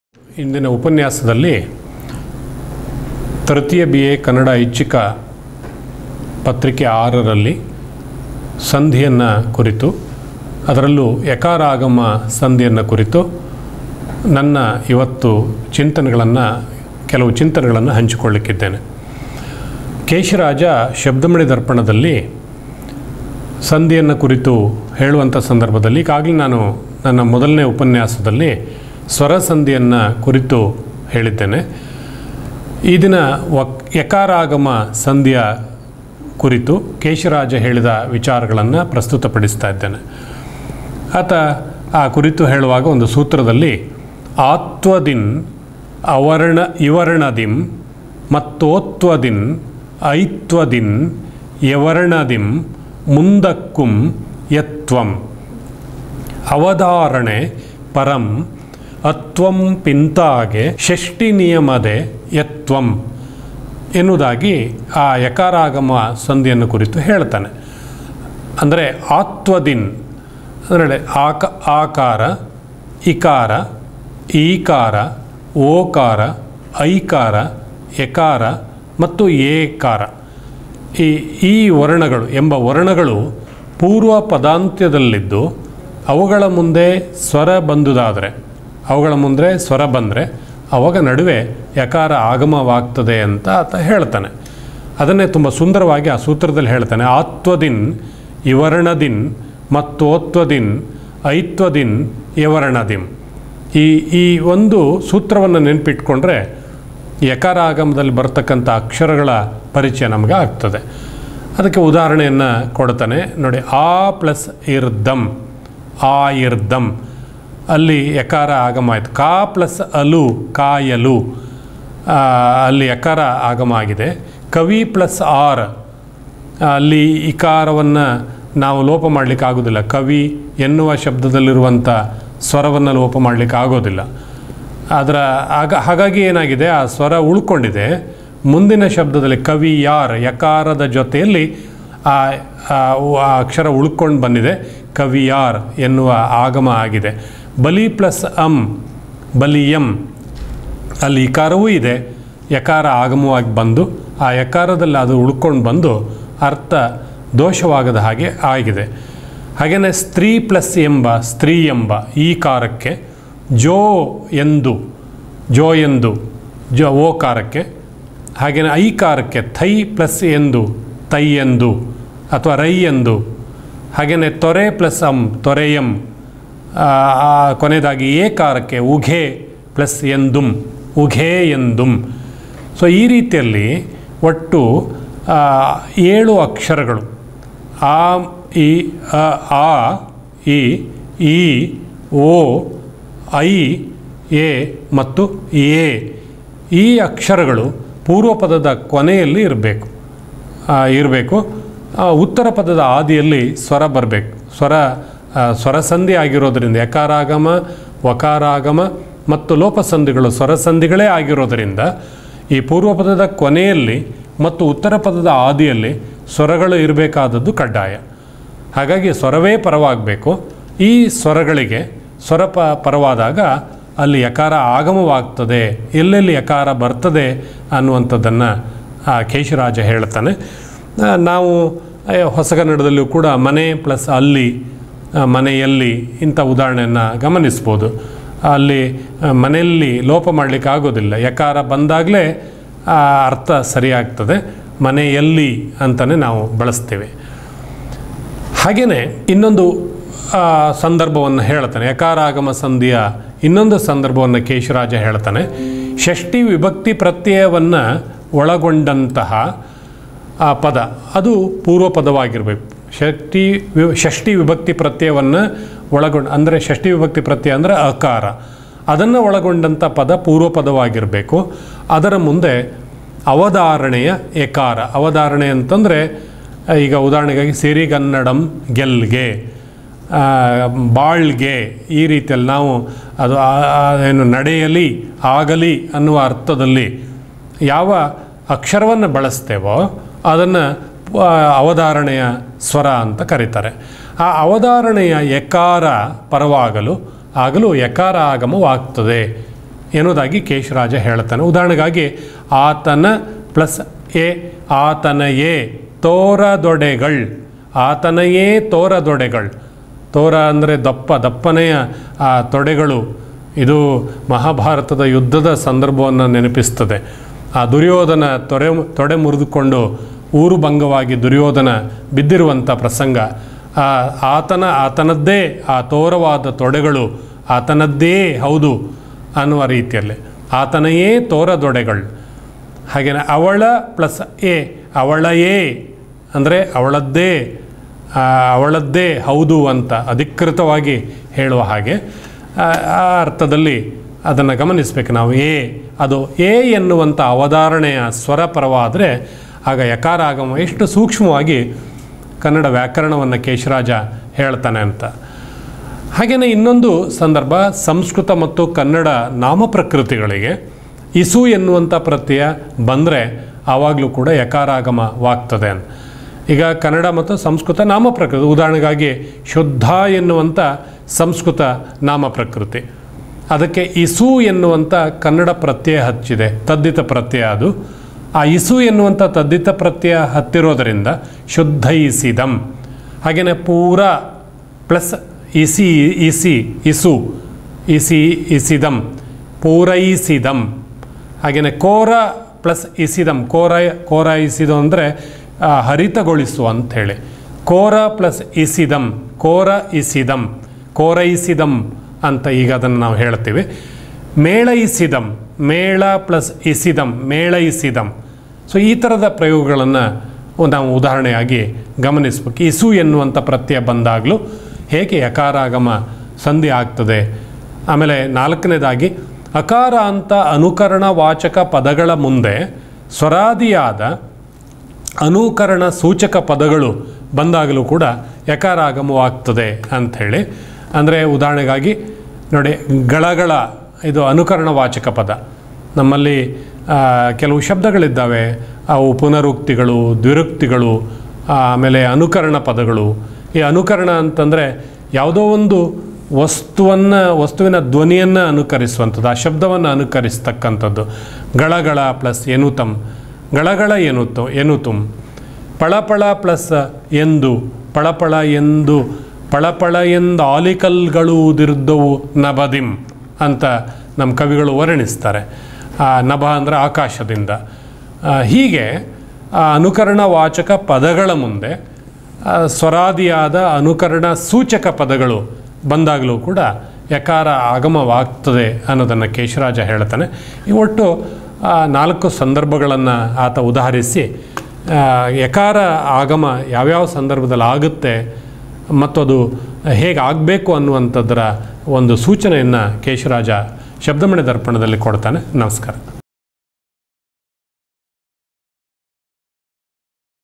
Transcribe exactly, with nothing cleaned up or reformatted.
ಇಂದಿನ ಉಪನ್ಯಾಸದಲ್ಲಿ ತೃತೀಯ ಬಿ ಎ ಕನ್ನಡ ಐಚ್ಛಿಕ ಪತ್ರಿಕೆ ಆರರಲ್ಲಿ ಸಂಧಿಯನ್ನು ಕುರಿತು, ಅದರಲ್ಲೂ ಯಕಾರ ಆಗಮ ಸಂಧಿಯನ್ನು ಕುರಿತು ನನ್ನ ಇವತ್ತು ಚಿಂತನೆಗಳನ್ನು ಕೆಲವು ಚಿಂತನೆಗಳನ್ನು ಹಂಚಿಕೊಳ್ಳಿಕ್ಕಿದ್ದೇನೆ. ಕೇಶರಾಜ ಶಬ್ದಮಣಿ ದರ್ಪಣದಲ್ಲಿ ಸಂಧಿಯನ್ನು ಕುರಿತು ಹೇಳುವಂಥ ಸಂದರ್ಭದಲ್ಲಿ ಈಗಾಗಲೇ ನಾನು ನನ್ನ ಮೊದಲನೇ ಉಪನ್ಯಾಸದಲ್ಲಿ ಸ್ವರ ಸಂಧಿಯನ್ನು ಕುರಿತು ಹೇಳಿದ್ದೇನೆ. ಈ ದಿನ ವಕ್ ಯಕಾರಾಗಮ ಸಂಧಿಯ ಕುರಿತು ಕೇಶರಾಜ ಹೇಳಿದ ವಿಚಾರಗಳನ್ನು ಪ್ರಸ್ತುತಪಡಿಸ್ತಾ ಇದ್ದೇನೆ. ಆತ ಆ ಕುರಿತು ಹೇಳುವಾಗ ಒಂದು ಸೂತ್ರದಲ್ಲಿ ಆತ್ವದಿನ್ ಅವರ್ಣ ಇವರ್ಣದಿಂ ಮತ್ತೋತ್ವದಿನ್ ಐತ್ವದಿನ್ ಯವರ್ಣದಿಂ ಮುಂದಕ್ಕುಂ ಯತ್ವಂ ಅವಧಾರಣೆ ಪರಂ ಅತ್ವಂ ಪಿಂತಾಗೆ ಷಷ್ಠಿ ನಿಯಮದೆ ಯತ್ವಂ ಎನ್ನುವುದಾಗಿ ಆ ಯಕಾರಾಗಮ ಸಂಧಿಯನ್ನು ಕುರಿತು ಹೇಳ್ತಾನೆ. ಅಂದರೆ ಆತ್ವದಿನ್ ಅಂದರೆ ಆಕ ಆಕಾರ, ಇಕಾರ, ಈಕಾರ, ಓಕಾರ, ಐಕಾರ, ಯಕಾರ ಮತ್ತು ಏಕಾರ, ಈ ಈ ವರ್ಣಗಳು ಎಂಬ ವರ್ಣಗಳು ಪೂರ್ವ ಪದಾಂತ್ಯದಲ್ಲಿದ್ದು ಅವುಗಳ ಮುಂದೆ ಸ್ವರ ಬಂದುದಾದರೆ ಅವುಗಳ ಮುಂದೆ ಸ್ವರ ಬಂದರೆ ಅವಾಗ ನಡುವೆ ಯಕಾರ ಆಗಮವಾಗ್ತದೆ ಅಂತ ಆತ ಹೇಳ್ತಾನೆ. ಅದನ್ನೇ ತುಂಬ ಸುಂದರವಾಗಿ ಆ ಸೂತ್ರದಲ್ಲಿ ಹೇಳ್ತಾನೆ. ಆತ್ವದಿನ್ ಇವರ್ಣದಿನ್ ಮತ್ತೋತ್ವದಿನ್ ಐತ್ವದಿನ್ ಯವರ್ಣದಿಂ. ಈ ಈ ಒಂದು ಸೂತ್ರವನ್ನು ನೆನಪಿಟ್ಕೊಂಡ್ರೆ ಯಕಾರ ಆಗಮದಲ್ಲಿ ಬರ್ತಕ್ಕಂಥ ಅಕ್ಷರಗಳ ಪರಿಚಯ ನಮಗೆ ಆಗ್ತದೆ. ಅದಕ್ಕೆ ಉದಾಹರಣೆಯನ್ನು ಕೊಡ್ತಾನೆ ನೋಡಿ. ಆ ಪ್ಲಸ್ ಇರ್ದಮ್, ಆ ಇರ್ದಮ್, ಅಲ್ಲಿ ಯಕಾರ ಆಗಮ ಆಯಿತು. ಕಾ ಪ್ಲಸ್ ಅಲು, ಕಾಯಲು, ಅಲ್ಲಿ ಯಕಾರ ಆಗಮ ಆಗಿದೆ. ಕವಿ ಪ್ಲಸ್ ಆರ್, ಅಲ್ಲಿ ಇಕಾರವನ್ನು ನಾವು ಲೋಪ ಮಾಡಲಿಕ್ಕೆ ಆಗೋದಿಲ್ಲ. ಕವಿ ಎನ್ನುವ ಶಬ್ದದಲ್ಲಿರುವಂಥ ಸ್ವರವನ್ನು ಲೋಪ ಮಾಡಲಿಕ್ಕೆ ಆಗೋದಿಲ್ಲ. ಅದರ ಆಗ ಹಾಗಾಗಿ ಏನಾಗಿದೆ, ಆ ಸ್ವರ ಉಳ್ಕೊಂಡಿದೆ. ಮುಂದಿನ ಶಬ್ದದಲ್ಲಿ ಕವಿ ಯಾರ್ ಯಕಾರದ ಜೊತೆಯಲ್ಲಿ ಆ ಅಕ್ಷರ ಉಳ್ಕೊಂಡು ಬಂದಿದೆ. ಕವಿಯಾರ್ ಎನ್ನುವ ಆಗಮ ಆಗಿದೆ. ಬಲಿ ಪ್ಲಸ್ ಅಂ, ಬಲಿಯಂ, ಅಲ್ಲಿ ಇಕಾರವೂ ಇದೆ, ಯಕಾರ ಆಗಮವಾಗಿ ಬಂದು ಆ ಯಕಾರದಲ್ಲಿ ಅದು ಉಳ್ಕೊಂಡು ಬಂದು ಅರ್ಥ ದೋಷವಾಗದ ಹಾಗೆ ಆಗಿದೆ. ಹಾಗೆಯೇ ಸ್ತ್ರೀ ಪ್ಲಸ್ ಎಂಬ, ಸ್ತ್ರೀ ಎಂಬ ಈ ಕಾರಕ್ಕೆ ಜೋ ಎಂದು, ಜೋ ಎಂದು ಜೋ ಓಕಾರಕ್ಕೆ. ಹಾಗೆಯೇ ಐಕಾರಕ್ಕೆ ಥೈ ಪ್ಲಸ್ ಎಂದು, ತೈ ಎಂದು ಅಥವಾ ರೈ ಎಂದು. ಹಾಗೆಯೇ ತೊರೆ ಪ್ಲಸ್ ಅಂ, ತೊರೆಯಂ. ಕೊನೆಯದಾಗಿ ಏಕಾರಕ್ಕೆ ಉಘೆ ಪ್ಲಸ್ ಎಂದುಂ, ಉಘೆ ಎಂದುಂ. ಸೊ ಈ ರೀತಿಯಲ್ಲಿ ಒಟ್ಟು ಏಳು ಅಕ್ಷರಗಳು ಆ, ಇ, ಅ, ಆ, ಇ, ಈ, ಓ, ಐ, ಎ ಮತ್ತು ಎ. ಈ ಅಕ್ಷರಗಳು ಪೂರ್ವ ಪದದ ಕೊನೆಯಲ್ಲಿ ಇರಬೇಕು ಇರಬೇಕು ಉತ್ತರ ಪದದ ಆದಿಯಲ್ಲಿ ಸ್ವರ ಬರಬೇಕು. ಸ್ವರ ಸ್ವರಸಂಧಿ ಆಗಿರೋದರಿಂದ ಯಕಾರಾಗಮ, ವಕಾರಾಗಮ ಮತ್ತು ಲೋಪಸಂಧಿಗಳು ಸ್ವರಸಂಧಿಗಳೇ ಆಗಿರೋದರಿಂದ ಈ ಪೂರ್ವ ಪದದ ಕೊನೆಯಲ್ಲಿ ಮತ್ತು ಉತ್ತರ ಪದದ ಆದಿಯಲ್ಲಿ ಸ್ವರಗಳು ಇರಬೇಕಾದದ್ದು ಕಡ್ಡಾಯ. ಹಾಗಾಗಿ ಸ್ವರವೇ ಪರವಾಗಬೇಕು. ಈ ಸ್ವರಗಳಿಗೆ ಸ್ವರ ಪ ಪರವಾದಾಗ ಅಲ್ಲಿ ಯಕಾರ ಆಗಮವಾಗ್ತದೆ, ಎಲ್ಲೆಲ್ಲಿ ಯಕಾರ ಬರ್ತದೆ ಅನ್ನುವಂಥದ್ದನ್ನು ಕೇಶರಾಜ ಹೇಳ್ತಾನೆ. ನಾವು ಹೊಸಗನ್ನಡದಲ್ಲೂ ಕೂಡ ಮನೆ ಪ್ಲಸ್ ಅಲ್ಲಿ, ಮನೆಯಲ್ಲಿ ಇಂಥ ಉದಾಹರಣೆಯನ್ನು ಗಮನಿಸ್ಬೋದು. ಅಲ್ಲಿ ಮನೆಯಲ್ಲಿ ಲೋಪ ಮಾಡಲಿಕ್ಕೆ ಆಗೋದಿಲ್ಲ, ಯಕಾರ ಬಂದಾಗಲೇ ಅರ್ಥ ಸರಿಯಾಗ್ತದೆ. ಮನೆಯಲ್ಲಿ ಅಂತಲೇ ನಾವು ಬಳಸ್ತೇವೆ. ಹಾಗೆಯೇ ಇನ್ನೊಂದು ಸಂದರ್ಭವನ್ನು ಹೇಳ್ತಾನೆ. ಯಕಾರಾಗಮ ಸಂಧಿಯ ಇನ್ನೊಂದು ಸಂದರ್ಭವನ್ನು ಕೇಶರಾಜ ಹೇಳ್ತಾನೆ. ಷಷ್ಠಿ ವಿಭಕ್ತಿ ಪ್ರತ್ಯಯವನ್ನು ಒಳಗೊಂಡಂತಹ ಪದ ಅದು ಪೂರ್ವ ಪದವಾಗಿರಬೇಕು. ಷಷ್ಠಿ ವಿ ಷಷ್ಠಿ ವಿಭಕ್ತಿ ಪ್ರತ್ಯಯವನ್ನು ಒಳಗೊಂಡು, ಅಂದರೆ ಷಷ್ಠಿ ವಿಭಕ್ತಿ ಪ್ರತ್ಯಯ ಅಂದರೆ ಅಕಾರ, ಅದನ್ನು ಒಳಗೊಂಡಂಥ ಪದ ಪೂರ್ವ ಪದವಾಗಿರಬೇಕು. ಅದರ ಮುಂದೆ ಅವಧಾರಣೆಯ ಎಕಾರ. ಅವಧಾರಣೆ ಅಂತಂದರೆ ಈಗ ಉದಾಹರಣೆಗಾಗಿ ಸಿರಿಗನ್ನಡಂ ಗೆಲ್ಗೆ, ಬಾಳ್ಗೆ, ಈ ರೀತಿಯಲ್ಲಿ ನಾವು ಅದು ಏನು ನಡೆಯಲಿ, ಆಗಲಿ ಅನ್ನುವ ಅರ್ಥದಲ್ಲಿ ಯಾವ ಅಕ್ಷರವನ್ನು ಬಳಸ್ತೇವೋ ಅದನ್ನು ಅವಧಾರಣೆಯ ಸ್ವರ ಅಂತ ಕರೀತಾರೆ. ಆ ಅವಧಾರಣೆಯ ಎಕಾರ ಪರವಾಗಲು ಆಗಲೂ ಯಕಾರ ಆಗಮವಾಗ್ತದೆ ಎನ್ನುವುದಾಗಿ ಕೇಶರಾಜ ಹೇಳ್ತಾನೆ. ಉದಾಹರಣೆಗಾಗಿ ಆತನ ಪ್ಲಸ್ ಎ ಆತನಯೇ ತೋರದೊಡೆಗಳ್, ಆತನಯೇ ತೋರದೊಡೆಗಳ್. ತೋರ ಅಂದರೆ ದಪ್ಪ ದಪ್ಪನೆಯ ಆ ತೊಡೆಗಳು. ಇದು ಮಹಾಭಾರತದ ಯುದ್ಧದ ಸಂದರ್ಭವನ್ನು ನೆನಪಿಸ್ತದೆ. ಆ ದುರ್ಯೋಧನ ತೊರೆ ತೊಡೆ ಮುರಿದುಕೊಂಡು ಊರು ಭಂಗವಾಗಿ ದುರ್ಯೋಧನ ಬಿದ್ದಿರುವಂಥ ಪ್ರಸಂಗ. ಆ ಆತನ ಆತನದ್ದೇ ಆ ತೋರವಾದ ತೊಡೆಗಳು ಆತನದ್ದೇ ಹೌದು ಅನ್ನುವ ರೀತಿಯಲ್ಲಿ ಆತನೆಯೇ ತೋರದೊಡೆಗಳು. ಹಾಗೆಯೇ ಅವಳ ಪ್ಲಸ್ ಎ ಅವಳಯೇ ಅಂದರೆ ಅವಳದ್ದೇ ಅವಳದ್ದೇ ಹೌದು ಅಂತ ಅಧಿಕೃತವಾಗಿ ಹೇಳುವ ಹಾಗೆ ಆ ಅರ್ಥದಲ್ಲಿ ಅದನ್ನು ಗಮನಿಸಬೇಕು ನಾವು. ಎ ಅದು ಎ ಎನ್ನುವಂಥ ಅವಧಾರಣೆಯ ಸ್ವರ ಪರವಾದರೆ ಆಗ ಯಕಾರ ಆಗಮ ಎಷ್ಟು ಸೂಕ್ಷ್ಮವಾಗಿ ಕನ್ನಡ ವ್ಯಾಕರಣವನ್ನು ಕೇಶರಾಜ ಹೇಳ್ತಾನೆ ಅಂತ. ಹಾಗೆಯೇ ಇನ್ನೊಂದು ಸಂದರ್ಭ ಸಂಸ್ಕೃತ ಮತ್ತು ಕನ್ನಡ ನಾಮಪ್ರಕೃತಿಗಳಿಗೆ ಇಸು ಎನ್ನುವಂಥ ಪ್ರತ್ಯಯ ಬಂದರೆ ಆವಾಗಲೂ ಕೂಡ ಯಕಾರಾಗಮವಾಗ್ತದೆ ಅಂತ. ಈಗ ಕನ್ನಡ ಮತ್ತು ಸಂಸ್ಕೃತ ನಾಮಪ್ರಕೃತಿ, ಉದಾಹರಣೆಗಾಗಿ ಶುದ್ಧ ಎನ್ನುವಂಥ ಸಂಸ್ಕೃತ ನಾಮಪ್ರಕೃತಿ, ಅದಕ್ಕೆ ಇಸು ಎನ್ನುವಂಥ ಕನ್ನಡ ಪ್ರತ್ಯಯ ಹಚ್ಚಿದೆ, ತದ್ದಿತ ಪ್ರತ್ಯಯ ಅದು. ಆ ಇಸು ಎನ್ನುವಂಥ ತದ್ದಿತ ಪ್ರತ್ಯಯ ಹತ್ತಿರೋದರಿಂದ ಶುದ್ಧಯಿಸಿದಂ. ಹಾಗೆಯೇ ಪೂರ ಪ್ಲಸ್ ಇಸಿ ಇಸಿ ಇಸು ಇಸಿ ಇಸಿದಂ ಪೂರೈಸಿದಂ. ಹಾಗೆಯೇ ಕೋರ ಪ್ಲಸ್ ಇಸಿದಂ ಕೋರ ಕೋರೈಸಿದಂ ಅಂದರೆ ಹರಿತಗೊಳಿಸು ಅಂಥೇಳಿ. ಕೋರ ಪ್ಲಸ್ ಇಸಿದಂ ಕೋರ ಇಸಿದಂ ಕೋರೈಸಿದಂ ಅಂತ ಈಗ ಅದನ್ನು ನಾವು ಹೇಳ್ತೀವಿ. ಮೇಳೈಸಿದಂ ಮೇಳ ಪ್ಲಸ್ ಇಸಿದಂ ಮೇಳೈಸಿದಂ. ಸೊ ಈ ಥರದ ಪ್ರಯೋಗಗಳನ್ನು ನಾವು ಉದಾಹರಣೆಯಾಗಿ ಗಮನಿಸ್ಬೇಕು. ಇಸು ಎನ್ನುವಂಥ ಪ್ರತ್ಯಯ ಬಂದಾಗಲೂ ಹೇಗೆ ಯಕಾರಾಗಮ ಸಂಧಿ ಆಗ್ತದೆ. ಆಮೇಲೆ ನಾಲ್ಕನೇದಾಗಿ ಅಕಾರ ಅಂತ ಅನುಕರಣ ವಾಚಕ ಪದಗಳ ಮುಂದೆ ಸ್ವರಾದಿಯಾದ ಅನುಕರಣ ಸೂಚಕ ಪದಗಳು ಬಂದಾಗಲೂ ಕೂಡ ಯಕಾರಾಗಮವಾಗ್ತದೆ ಅಂಥೇಳಿ. ಅಂದರೆ ಉದಾಹರಣೆಗಾಗಿ ನೋಡಿ, ಗಳಗಳ ಇದು ಅನುಕರಣ ವಾಚಕ ಪದ. ನಮ್ಮಲ್ಲಿ ಕೆಲವು ಶಬ್ದಗಳಿದ್ದಾವೆ, ಅವು ಪುನರುಕ್ತಿಗಳು, ದ್ವಿರುಕ್ತಿಗಳು, ಆಮೇಲೆ ಅನುಕರಣ ಪದಗಳು. ಈ ಅನುಕರಣ ಅಂತಂದರೆ ಯಾವುದೋ ಒಂದು ವಸ್ತುವನ್ನು ವಸ್ತುವಿನ ಧ್ವನಿಯನ್ನು ಅನುಕರಿಸುವಂಥದ್ದು, ಆ ಶಬ್ದವನ್ನು ಅನುಕರಿಸ್ತಕ್ಕಂಥದ್ದು. ಗಳಗಳ ಪ್ಲಸ್ ಎನುತಂ ಗಳಗಳ ಎನುತು ಎನುತುಂ. ಪಳಪಳ ಪ್ಲಸ್ ಎಂದು ಪಳಪಳ ಎಂದು ಪಳಪಳ ಎಂದು ಆಲಿಕಲ್ಗಳು ಉದಿರ್ದವು ನಭದಿಂ ಅಂತ ನಮ್ಮ ಕವಿಗಳು ವರ್ಣಿಸ್ತಾರೆ. ನಭ ಅಂದರೆ ಆಕಾಶದಿಂದ. ಹೀಗೆ ಆ ಅನುಕರಣ ವಾಚಕ ಪದಗಳ ಮುಂದೆ ಸ್ವರಾದಿಯಾದ ಅನುಕರಣ ಸೂಚಕ ಪದಗಳು ಬಂದಾಗಲೂ ಕೂಡ ಯಕಾರ ಆಗಮವಾಗ್ತದೆ ಅನ್ನೋದನ್ನು ಕೇಶರಾಜ ಹೇಳ್ತಾನೆ. ಈ ಒಟ್ಟು ನಾಲ್ಕು ಸಂದರ್ಭಗಳನ್ನು ಆತ ಉದಾಹರಿಸಿ ಯಕಾರ ಆಗಮ ಯಾವ್ಯಾವ ಸಂದರ್ಭದಲ್ಲಿ ಆಗುತ್ತೆ ಮತ್ತು ಅದು ಹೇಗೆ ಆಗಬೇಕು ಅನ್ನುವಂಥದ್ದರ ಒಂದು ಸೂಚನೆಯನ್ನು ಕೇಶರಾಜ ಶಬ್ದಮಣಿ ದರ್ಪಣದಲ್ಲಿ ಕೊಡ್ತಾನೆ. ನಮಸ್ಕಾರ.